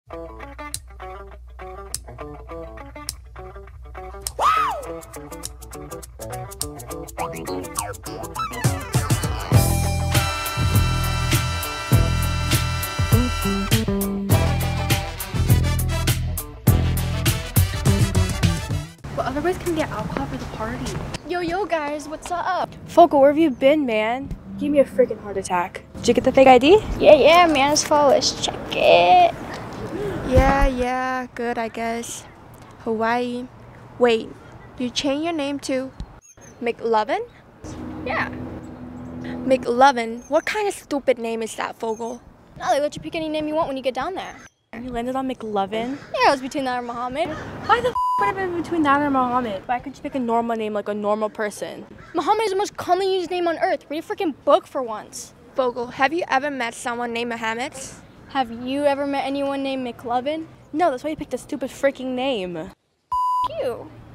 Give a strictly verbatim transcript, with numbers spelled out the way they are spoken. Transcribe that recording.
But otherwise can get alcohol for the party. Yo, yo, guys, what's up? Fogo, where have you been, man? Give me a freaking heart attack. Did you get the fake I D? Yeah, yeah, man, it's full. Let's check it. Yeah, yeah, good, I guess. Hawaii. Wait, you change your name to McLovin? Yeah. McLovin? What kind of stupid name is that, Fogel? No, they let you pick any name you want when you get down there. You landed on McLovin? Yeah, it was between that and Muhammad. Why the f would have been between that or Muhammad? Why couldn't you pick a normal name like a normal person? Muhammad is the most commonly used name on earth. Read a freaking book for once. Fogel, have you ever met someone named Muhammad? Have you ever met anyone named McLovin? No, that's why you picked a stupid freaking name. You.